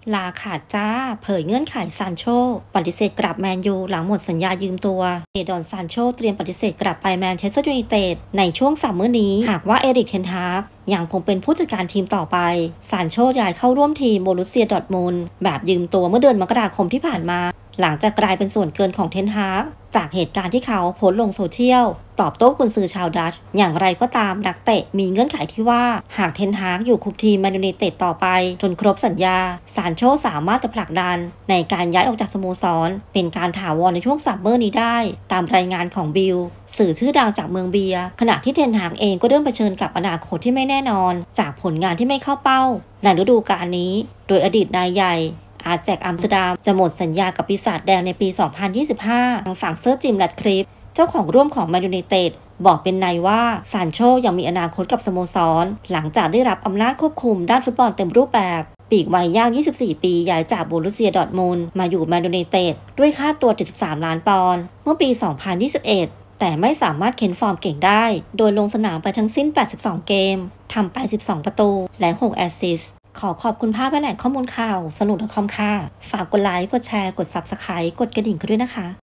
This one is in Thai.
ลาขาดจ้าเผยเงื่อนไขซานโชปฏิเสธกลับแมนยูหลังหมดสัญญายืมตัวเอดอนซานโชเตรียมปฏิเสธกลับไปแมนเชสเตอร์ยูไนเต็ดในช่วงซัมเมอร์นี้หากว่าเอริกเทนฮากยังคงเป็นผู้จัดการทีมต่อไปซานโชย้ายเข้าร่วมทีมโบรุสเซียดอร์ทมุนด์แบบยืมตัวเมื่อเดือนมกราคมที่ผ่านมาหลังจากกลายเป็นส่วนเกินของเทนฮากจากเหตุการณ์ที่เขาโพสต์ลงโซเชียลตอบโต้กุนซือชาวดัตช์อย่างไรก็ตามนักเตะมีเงื่อนไขที่ว่าหากเทนฮากอยู่คุมทีมแมนยูไนเต็ดต่อไปจนครบสัญญาซานโชสามารถจะผลักดันในการย้ายออกจากสโมสรเป็นการถาวรในช่วงซัมเมอร์นี้ได้ตามรายงานของบิลสื่อชื่อดังจากเมืองเบียขณะที่เทนฮากเองก็เริ่มเผชิญกับอนาคตที่ไม่แน่นอนจากผลงานที่ไม่เข้าเป้าในฤดูกาลนี้โดยอดีตนายใหญ่อาแจกอัมสเตอร์ดัมจะหมดสัญญากับปีศาจแดงในปี 2025 ทางฝั่งเซอร์จิม แรดคลิฟเจ้าของร่วมของแมนยูไนเต็ดบอกเป็นในว่าซานโชยังมีอนาคตกับสโมสรหลังจากได้รับอำนาจควบคุมด้านฟุตบอลเต็มรูปแบบปีกวัยย่าง 24 ปีย้ายจากโบรุสเซียดอร์ทมุนด์มาอยู่แมนยูไนเต็ดด้วยค่าตัว 73 ล้านปอนด์เมื่อปี 2021 แต่ไม่สามารถเข็นฟอร์มเก่งได้โดยลงสนามไปทั้งสิ้น 82 เกมทำไป 12 ประตูและ 6 แอสซิสต์ขอบคุณภาพและแหล่งข้อมูลข่าวสนุก.com ค่ะฝากกดไลค์กดแชร์กด Subscribe กดกระดิ่งกันด้วยนะคะ